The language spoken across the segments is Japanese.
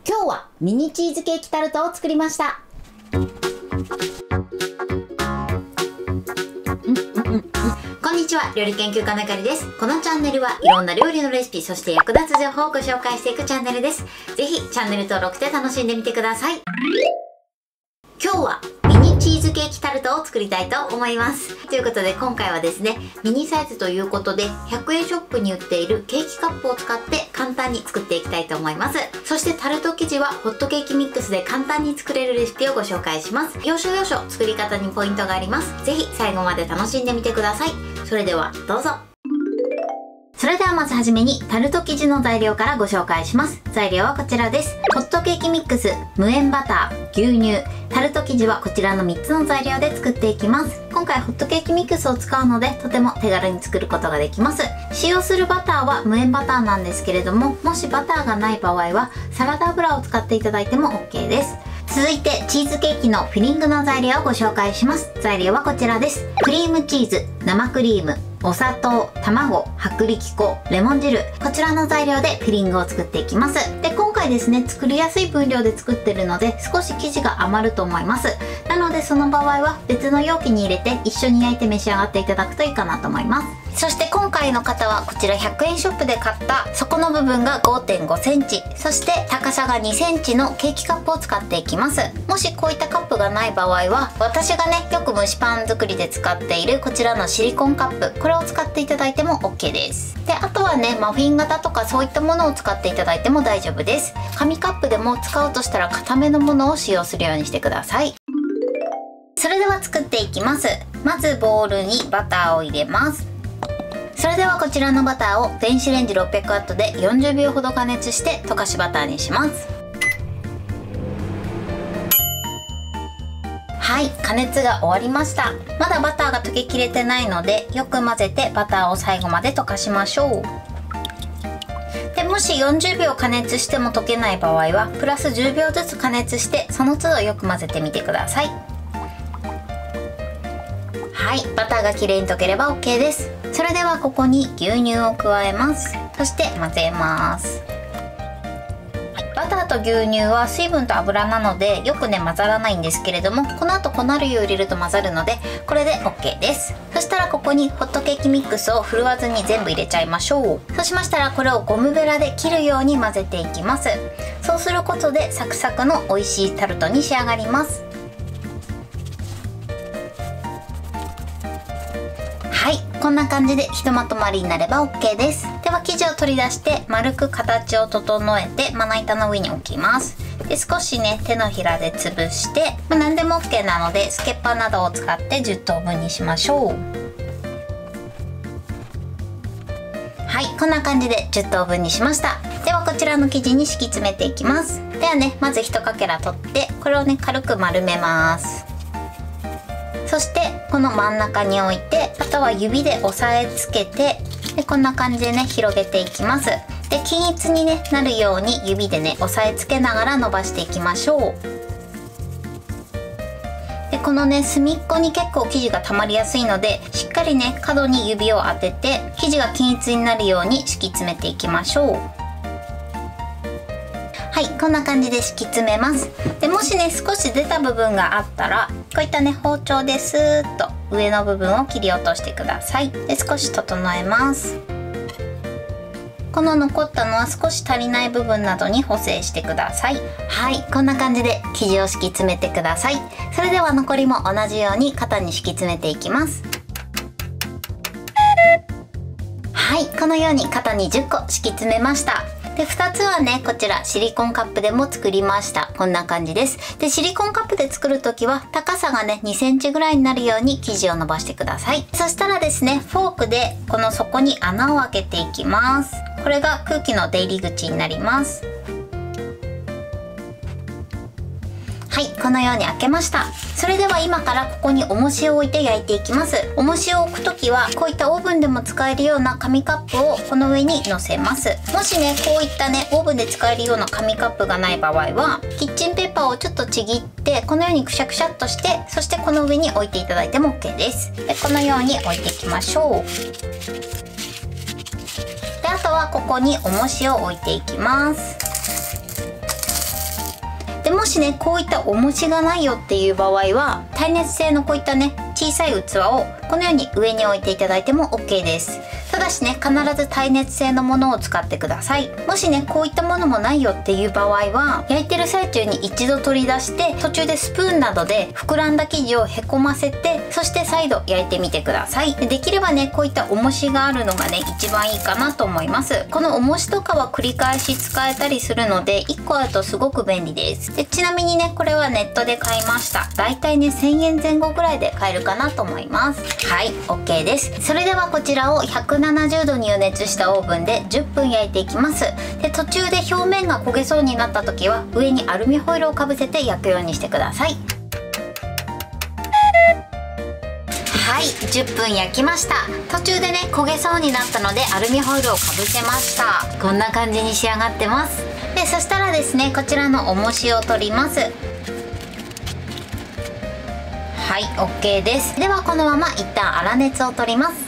今日はミニチーズケーキタルトを作りました。こんにちは、料理研究家のあかりです。このチャンネルはいろんな料理のレシピ、そして役立つ情報をご紹介していくチャンネルです。ぜひチャンネル登録して楽しんでみてください。今日はミニチーズケーキタルトを作りたいと思います。ということで今回はですね、ミニサイズということで100円ショップに売っているケーキカップを使って簡単に作っていきたいと思います。そしてタルト生地はホットケーキミックスで簡単に作れるレシピをご紹介します。要所要所作り方にポイントがあります。ぜひ最後まで楽しんでみてください。それではどうぞ。それではまずはじめにタルト生地の材料からご紹介します。材料はこちらです。ホットケーキミックス、無塩バター、牛乳、タルト生地はこちらの3つの材料で作っていきます。今回ホットケーキミックスを使うのでとても手軽に作ることができます。使用するバターは無塩バターなんですけれども、もしバターがない場合はサラダ油を使っていただいても OK です。続いてチーズケーキのフィリングの材料をご紹介します。材料はこちらです。クリームチーズ、生クリーム、お砂糖、卵、薄力粉、レモン汁、こちらの材料でフィリングを作っていきます。で、今回ですね、作りやすい分量で作ってるので少し生地が余ると思います。なのでその場合は別の容器に入れて一緒に焼いて召し上がっていただくといいかなと思います。そして今回の型はこちら100円ショップで買った底の部分が 5.5 センチ、そして高さが2センチのケーキカップを使っていきます。もしこういったカップがない場合は、私がねよく蒸しパン作りで使っているこちらのシリコンカップ、これを使っていただいても OK です。で、あとはねマフィン型とかそういったものを使っていただいても大丈夫です。紙カップでも使うとしたら固めのものを使用するようにしてください。それでは作っていきます。まずボウルにバターを入れます。それではこちらのバターを電子レンジ 600W で40秒ほど加熱して溶かしバターにします。はい、加熱が終わりました。まだバターが溶けきれてないのでよく混ぜてバターを最後まで溶かしましょう。で、もし40秒加熱しても溶けない場合はプラス10秒ずつ加熱してその都度よく混ぜてみてください。はい、バターがきれいに溶ければ OK です。それではここに牛乳を加えます。そして混ぜます。バターと牛乳は水分と油なのでよくね混ざらないんですけれども、この後粉類を入れると混ざるのでこれで OK です。そしたらここにホットケーキミックスを振るわずに全部入れちゃいましょう。そうしましたらこれをゴムベラで切るように混ぜていきます。そうすることでサクサクの美味しいタルトに仕上がります。はい、こんな感じでひとまとまりになれば OK です。では生地を取り出して丸く形を整えてまな板の上に置きます。で、少しね手のひらで潰して、何でも OK なのでスケッパーなどを使って10等分にしましょう。はい、こんな感じで10等分にしました。ではこちらの生地に敷き詰めていきます。ではね、まず1かけら取ってこれをね軽く丸めます。そしてこの真ん中に置いて、あとは指で押さえつけて、でこんな感じでね広げていきます。で、均一に、ね、なるように指でね押さえつけながら伸ばしていきましょう。で、このね隅っこに結構生地が溜まりやすいのでしっかりね角に指を当てて生地が均一になるように敷き詰めていきましょう。はい、こんな感じで敷き詰めます。で、もしね少し出た部分があったらこういったね包丁でスーッと上の部分を切り落としてください。で、少し整えます。この残ったのは少し足りない部分などに補正してください。はい、こんな感じで生地を敷き詰めてください。それでは残りも同じように型に敷き詰めていきます。はい、このように型に10個敷き詰めました。で、2つはねこちらシリコンカップでも作りました。こんな感じです。で、シリコンカップで作る時は高さがね2センチぐらいになるように生地を伸ばしてください。そしたらですねフォークでこの底に穴を開けていきます。これが空気の出入り口になります。はい、このように開けました。それでは今からここに重しを置いて焼いていきます。重しを置くときはこういったオーブンでも使えるような紙カップをこの上に乗せます。もしねこういったねオーブンで使えるような紙カップがない場合はキッチンペーパーをちょっとちぎってこのようにくしゃくしゃっとして、そしてこの上に置いていただいても OK です。で、このように置いていきましょう。で、あとはここに重しを置いていきます。 しねこういった重しがないよっていう場合は、耐熱性のこういったね小さい器をこのように上に置いていただいても OK です。ただしね必ず耐熱性のものを使ってください。もしねこういったものもないよっていう場合は、焼いてる最中に一度取り出して途中でスプーンなどで膨らんだ生地をへこませて、そして再度焼いてみてください。できればねこういった重しがあるのがね一番いいかなと思います。この重しとかは繰り返し使えたりするので1個あるとすごく便利です。でちなみにねこれはネットで買いました。だいたいね1000円前後ぐらいで買えるかなと思います。はい OK です。それではこちらを170度に予熱したオーブンで10分焼いていきます。で途中で表面が焦げそうになった時は上にアルミホイルをかぶせて焼くようにしてください。はい10分焼きました。途中でね焦げそうになったのでアルミホイルをかぶせました。こんな感じに仕上がってます。でそしたらですねこちらの重しを取ります。はい OK です。ではこのまま一旦粗熱を取ります。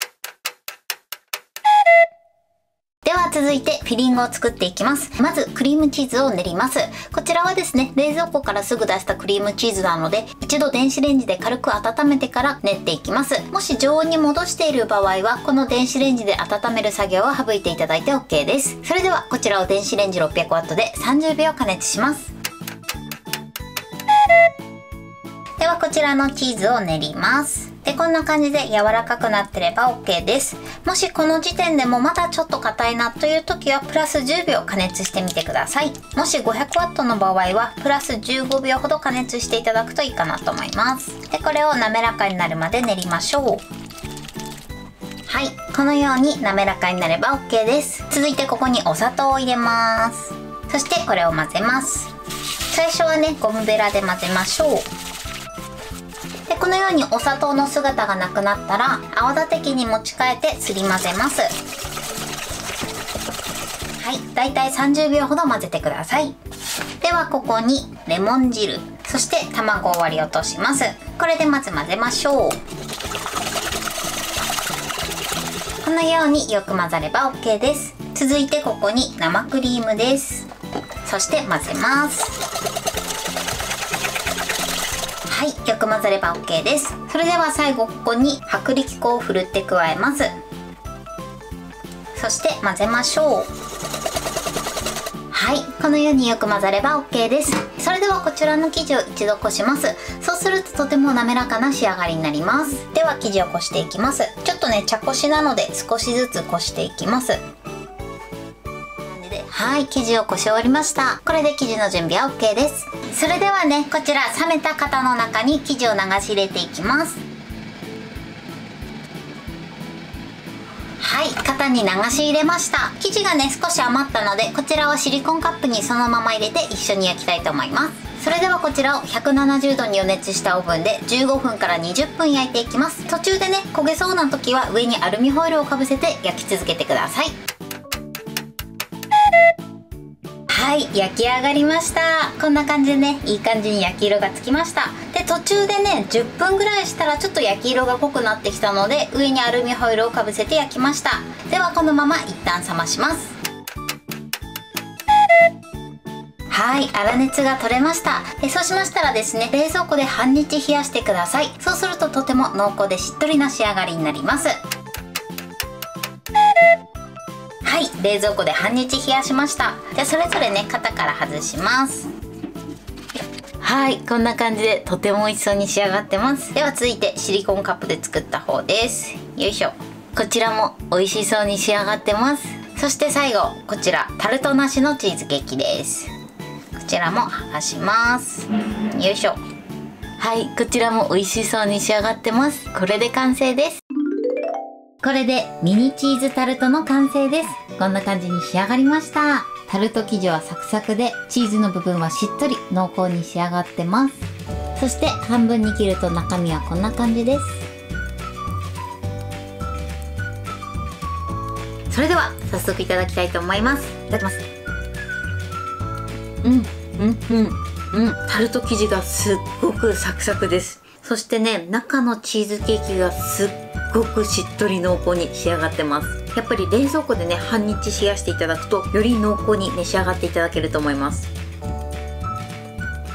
では続いてフィリングを作っていきます。まずクリームチーズを練ります。こちらはですね冷蔵庫からすぐ出したクリームチーズなので、一度電子レンジで軽く温めてから練っていきます。もし常温に戻している場合はこの電子レンジで温める作業は省いていただいて OK です。それではこちらを電子レンジ 600W で30秒加熱します。ではこちらのチーズを練ります。でこんな感じで柔らかくなってれば OK です。もしこの時点でもまだちょっと硬いなという時はプラス10秒加熱してみてください。もし 500W の場合はプラス15秒ほど加熱していただくといいかなと思います。でこれを滑らかになるまで練りましょう。はいこのように滑らかになれば OK です。続いてここにお砂糖を入れます。そしてこれを混ぜます。最初はねゴムベラで混ぜましょう。でこのようにお砂糖の姿がなくなったら泡立て器に持ち替えてすり混ぜます。はいだいたい30秒ほど混ぜてください。ではここにレモン汁、そして卵を割り落とします。これでまず混ぜましょう。このようによく混ざれば OK です。続いてここに生クリームです。そして混ぜます。はいよく混ざれば OK です。それでは最後ここに薄力粉をふるって加えます。そして混ぜましょう。はいこのようによく混ざれば OK です。それではこちらの生地を一度こします。そうするととても滑らかな仕上がりになります。では生地をこしていきます。ちょっとね茶こしなので少しずつこしていきます。はい生地をこし終わりました。これで生地の準備は OK です。それではねこちら冷めた型の中に生地を流し入れていきます。はい型に流し入れました。生地がね少し余ったのでこちらはシリコンカップにそのまま入れて一緒に焼きたいと思います。それではこちらを170度に予熱したオーブンで15分から20分焼いていきます。途中でね焦げそうな時は上にアルミホイルをかぶせて焼き続けてください。はい焼き上がりました。こんな感じでねいい感じに焼き色がつきました。で途中でね10分ぐらいしたらちょっと焼き色が濃くなってきたので上にアルミホイルをかぶせて焼きました。ではこのまま一旦冷まします。はい粗熱が取れました。そうしましたらですね冷蔵庫で半日冷やしてください。そうするととても濃厚でしっとりな仕上がりになります。はい冷蔵庫で半日冷やしました。じゃあそれぞれね型から外します。はいこんな感じでとても美味しそうに仕上がってます。では続いてシリコンカップで作った方です。よいしょ。こちらも美味しそうに仕上がってます。そして最後こちらタルトなしのチーズケーキです。こちらも剥がします。よいしょ。はいこちらも美味しそうに仕上がってます。これで完成です。これでミニチーズタルトの完成です。こんな感じに仕上がりました。タルト生地はサクサクでチーズの部分はしっとり濃厚に仕上がってます。そして半分に切ると中身はこんな感じです。それでは早速いただきたいと思います。いただきます。タルト生地がすっごくサクサクです。そしてね中のチーズケーキがすっごくしっとり濃厚に仕上がってます。やっぱり冷蔵庫でね半日冷やしていただくとより濃厚に召し上がっていただけると思います。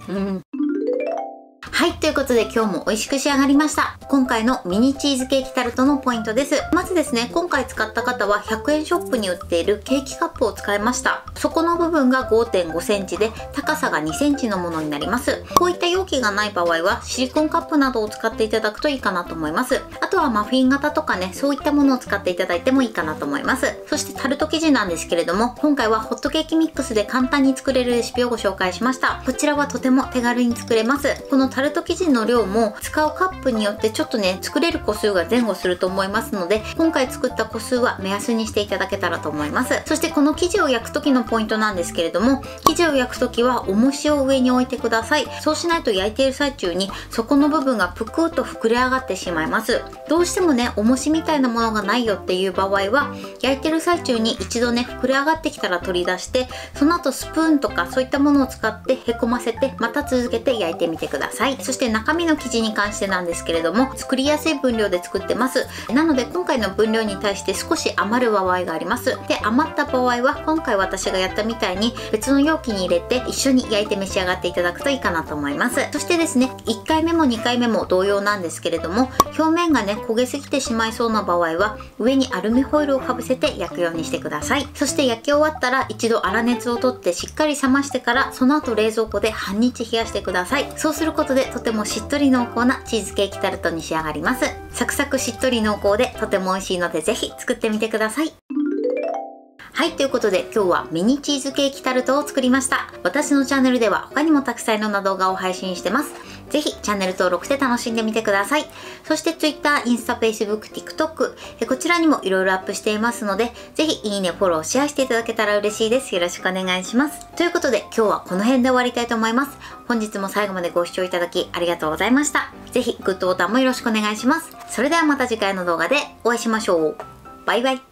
はい、ということで今日も美味しく仕上がりました。今回のミニチーズケーキタルトのポイントです。まずですね、今回使った方は100円ショップに売っているケーキカップを使いました。底の部分が 5.5 センチで高さが2センチのものになります。こういった容器がない場合はシリコンカップなどを使っていただくといいかなと思います。あとはマフィン型とかね、そういったものを使っていただいてもいいかなと思います。そしてタルト生地なんですけれども、今回はホットケーキミックスで簡単に作れるレシピをご紹介しました。こちらはとても手軽に作れます。このタルト生地の量も使うカップによってちょっとね、作れる個数が前後すると思いますので、今回作った個数は目安にしていただけたらと思います。そしてこの生地を焼く時のポイントなんですけれども、生地を焼く時は重しを上に置いてください。そうしないと焼いている最中に底の部分がぷくっと膨れ上がってしまいます。どうしてもね、重しみたいなものがないよっていう場合は、焼いてる最中に一度ね、膨れ上がってきたら取り出して、その後スプーンとかそういったものを使ってへこませて、また続けて焼いてみてください。そして中身の生地に関してなんですけれども、作りやすい分量で作ってます。なので今回の分量に対して少し余る場合があります。で、余った場合は今回私がやったみたいに別の容器に入れて一緒に焼いて召し上がっていただくといいかなと思います。そしてですね、1回目も2回目も同様なんですけれども、表面がね、焦げすぎてしまいそうな場合は上にアルミホイルをかぶせて焼くようにしてください。そして焼き終わったら一度粗熱を取ってしっかり冷ましてから、その後冷蔵庫で半日冷やしてください。そうすることでとてもしっとり濃厚なチーズケーキタルトに仕上がります。サクサクしっとり濃厚でとても美味しいのでぜひ作ってみてください。はい、ということで今日はミニチーズケーキタルトを作りました。私のチャンネルでは他にもたくさんいろんな動画を配信してます。ぜひチャンネル登録して楽しんでみてください。そして Twitter、インスタ、Facebook、TikTok、こちらにもいろいろアップしていますので、ぜひいいね、フォロー、シェアしていただけたら嬉しいです。よろしくお願いします。ということで今日はこの辺で終わりたいと思います。本日も最後までご視聴いただきありがとうございました。ぜひグッドボタンもよろしくお願いします。それではまた次回の動画でお会いしましょう。バイバイ。